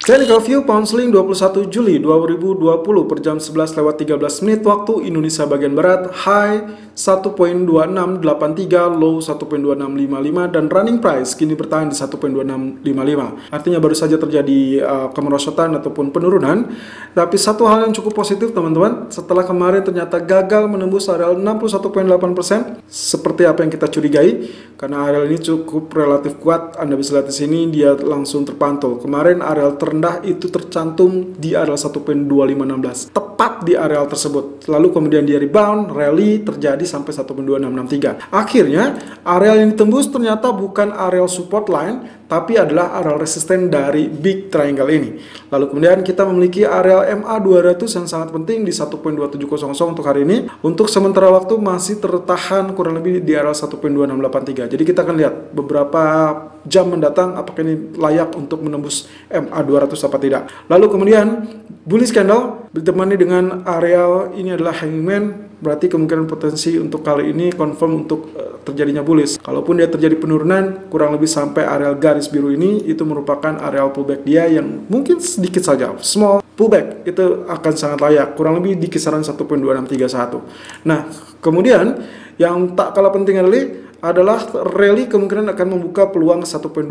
Technical View Pound Sterling 21 Juli 2020 per jam 11 lewat 13 menit waktu Indonesia bagian Barat, high 1.2683, low 1.2655, dan running price kini bertahan di 1.2655. Artinya baru saja terjadi kemerosotan ataupun penurunan. Tapi satu hal yang cukup positif teman-teman, setelah kemarin ternyata gagal menembus area 61.8% seperti apa yang kita curigai, karena area ini cukup relatif kuat. Anda bisa lihat di sini dia langsung terpantul. Kemarin area terendah itu tercantum di area 1.2516, tepat di area tersebut. Lalu kemudian dia rebound, rally terjadi sampai 1.2663. Akhirnya area yang ditembus ternyata bukan area support line, tapi adalah area resisten dari big triangle ini. Lalu kemudian kita memiliki area MA200 yang sangat penting di 1.2700 untuk hari ini. Untuk sementara waktu masih tertahan kurang lebih di area 1.2683. Jadi kita akan lihat beberapa jam mendatang apakah ini layak untuk menembus MA200 apa tidak. Lalu kemudian bullish candle ditemani dengan area ini adalah hangman, berarti kemungkinan potensi untuk kali ini confirm untuk terjadinya bullish. Kalaupun dia terjadi penurunan kurang lebih sampai area garis biru ini, itu merupakan area pullback dia yang mungkin sedikit saja small pullback, itu akan sangat layak kurang lebih di kisaran 1.2631. Nah kemudian yang tak kalah penting adalah rally kemungkinan akan membuka peluang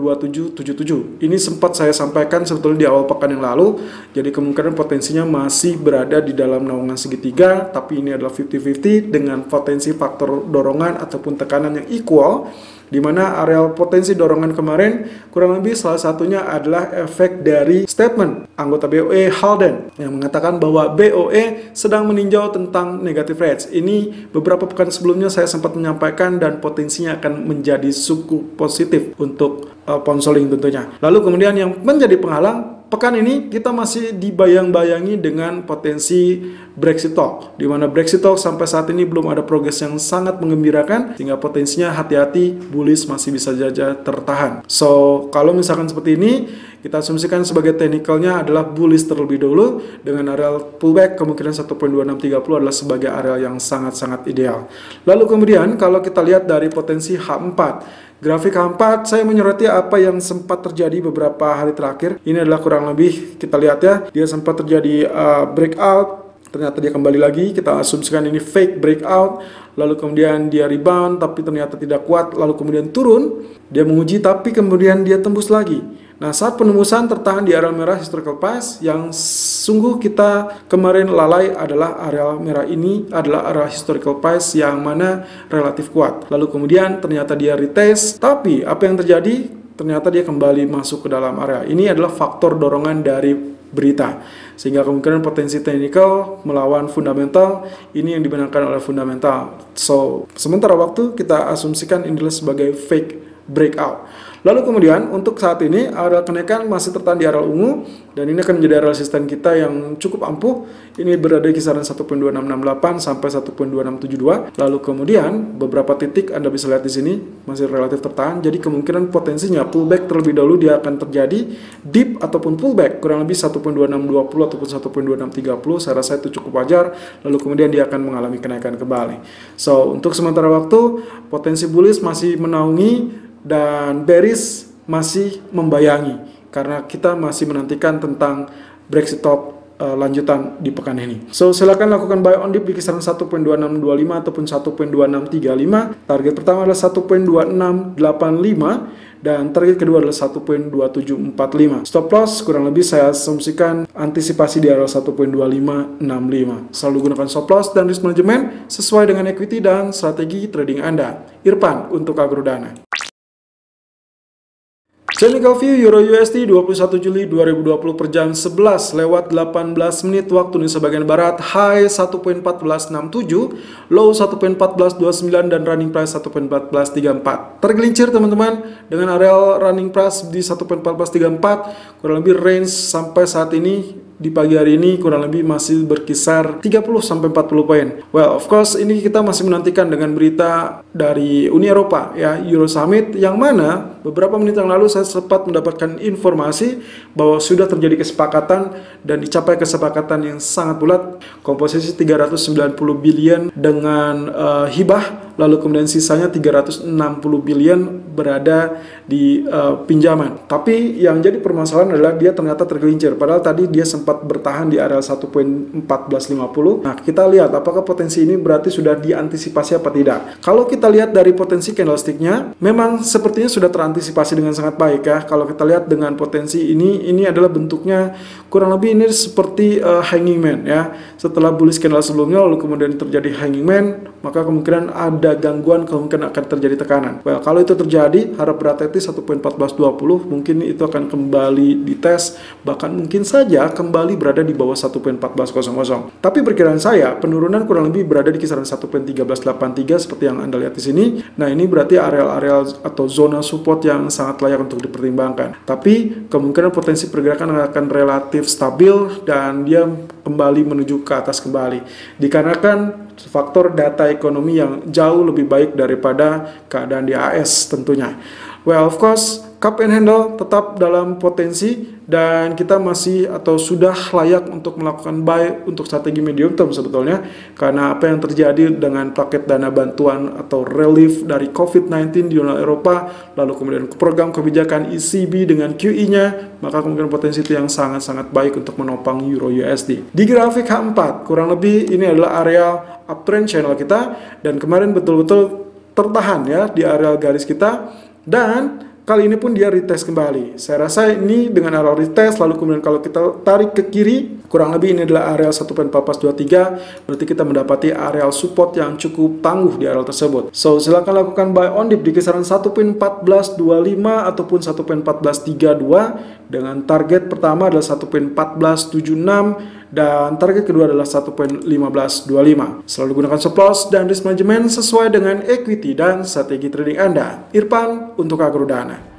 1.2777. Ini sempat saya sampaikan sebetulnya di awal pekan yang lalu. Jadi kemungkinan potensinya masih berada di dalam naungan segitiga, tapi ini adalah 50-50 dengan potensi faktor dorongan ataupun tekanan yang equal, di mana area potensi dorongan kemarin kurang lebih salah satunya adalah efek dari statement anggota BOE Halden yang mengatakan bahwa BOE sedang meninjau tentang negative rates. Ini beberapa pekan sebelumnya saya sempat menyampaikan dan potensinya akan menjadi cukup positif untuk pound sterling tentunya. Lalu kemudian yang menjadi penghalang pekan ini kita masih dibayang-bayangi dengan potensi Brexit talk, di mana Brexit talk sampai saat ini belum ada progres yang sangat menggembirakan, sehingga potensinya hati-hati bullish masih bisa saja tertahan. So kalau misalkan seperti ini, kita asumsikan sebagai technicalnya adalah bullish terlebih dahulu dengan area pullback kemungkinan 1.2630 adalah sebagai area yang sangat-sangat ideal. Lalu kemudian kalau kita lihat dari potensi H4, grafik H4 saya menyoroti apa yang sempat terjadi beberapa hari terakhir. Ini adalah kurang lebih kita lihat ya, dia sempat terjadi breakout, ternyata dia kembali lagi, kita asumsikan ini fake breakout, lalu kemudian dia rebound tapi ternyata tidak kuat, lalu kemudian turun, dia menguji tapi kemudian dia tembus lagi. Nah saat penembusan tertahan di area merah historical price, yang sungguh kita kemarin lalai adalah area merah ini adalah area historical price yang mana relatif kuat. Lalu kemudian ternyata dia retest, tapi apa yang terjadi? Ternyata dia kembali masuk ke dalam area. Ini adalah faktor dorongan dari berita, sehingga kemungkinan potensi technical melawan fundamental ini yang dibenarkan oleh fundamental. So sementara waktu kita asumsikan ini adalah sebagai fake breakout. Lalu kemudian untuk saat ini area kenaikan masih tertahan di area ungu, dan ini akan menjadi area resisten kita yang cukup ampuh. Ini berada di kisaran 1.2668 sampai 1.2672. Lalu kemudian beberapa titik Anda bisa lihat di sini masih relatif tertahan. Jadi kemungkinan potensinya pullback terlebih dahulu dia akan terjadi dip ataupun pullback kurang lebih 1.2620 ataupun 1.2630. Saya rasa itu cukup wajar. Lalu kemudian dia akan mengalami kenaikan kembali. So untuk sementara waktu potensi bullish masih menaungi dan bearish masih membayangi, karena kita masih menantikan tentang Brexit talk lanjutan di pekan ini. So silakan lakukan buy on dip di kisaran 1.2625 ataupun 1.2635. Target pertama adalah 1.2685 dan target kedua adalah 1.2745. Stop loss kurang lebih saya asumsikan antisipasi di area 1.2565. Selalu gunakan stop loss dan risk management sesuai dengan equity dan strategi trading Anda. Irfan untuk Agrodana. Technical View Euro USD 21 Juli 2020 per jam 11 lewat 18 menit waktu Indonesia bagian Barat, high 1.1467, low 1.1429, dan running price 1.1434. Tergelincir teman-teman dengan area running price di 1.1434, kurang lebih range sampai saat ini di pagi hari ini kurang lebih masih berkisar 30-40 poin. Well, of course ini kita masih menantikan dengan berita dari Uni Eropa ya, Euro Summit, yang mana beberapa menit yang lalu saya sempat mendapatkan informasi bahwa sudah terjadi kesepakatan dan dicapai kesepakatan yang sangat bulat, komposisi 390 billion dengan hibah, lalu kemudian sisanya 360 billion berada di pinjaman. Tapi yang jadi permasalahan adalah dia ternyata tergelincir, padahal tadi dia sempat bertahan di area 1.1450. Nah, kita lihat apakah potensi ini berarti sudah diantisipasi apa tidak. Kalau kita lihat dari potensi candlesticknya, memang sepertinya sudah terantisipasi dengan sangat baik ya. Kalau kita lihat dengan potensi ini adalah bentuknya kurang lebih ini seperti hanging man ya. Setelah bullish candle sebelumnya lalu kemudian terjadi hanging man, maka kemungkinan ada gangguan, kemungkinan akan terjadi tekanan. Well, kalau itu terjadi, harap berhati-hati 1.1420, mungkin itu akan kembali dites, bahkan mungkin saja kembali berada di bawah 1.1400. Tapi perkiraan saya, penurunan kurang lebih berada di kisaran 1.1383 seperti yang Anda lihat di sini. Nah, ini berarti areal-areal atau zona support yang sangat layak untuk dipertimbangkan. Tapi kemungkinan potensi pergerakan akan relatif stabil dan dia kembali menuju ke atas kembali. Dikarenakan faktor data ekonomi yang jauh lebih baik daripada keadaan di AS tentunya. Well, of course, cup and handle tetap dalam potensi dan kita masih atau sudah layak untuk melakukan buy untuk strategi medium term sebetulnya, karena apa yang terjadi dengan paket dana bantuan atau relief dari COVID-19 di Uni Eropa, lalu kemudian program kebijakan ECB dengan QE-nya, maka kemungkinan potensi itu yang sangat-sangat baik untuk menopang Euro USD. Di grafik H4, kurang lebih ini adalah area uptrend channel kita dan kemarin betul-betul tertahan ya di area garis kita. Dan kali ini pun dia retest kembali. Saya rasa ini dengan area retest, lalu kemudian kalau kita tarik ke kiri, kurang lebih ini adalah area 1.1423, berarti kita mendapati area support yang cukup tangguh di area tersebut. So, silakan lakukan buy on dip di kisaran 1.1425 ataupun 1.1432 dengan target pertama adalah 1.1476 dan target kedua adalah 1.1525. Selalu gunakan stop loss dan risk management sesuai dengan equity dan strategi trading Anda. Irfan untuk Agrodana.